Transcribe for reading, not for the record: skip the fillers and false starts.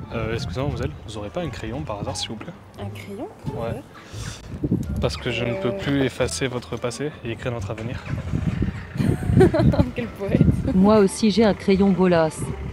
Excusez-moi, mademoiselle, vous aurez pas un crayon par hasard, s'il vous plaît? Un crayon? Ouais. Parce que je ne peux plus effacer votre passé et écrire notre avenir. Quel poète. Moi aussi j'ai un crayon Bolas.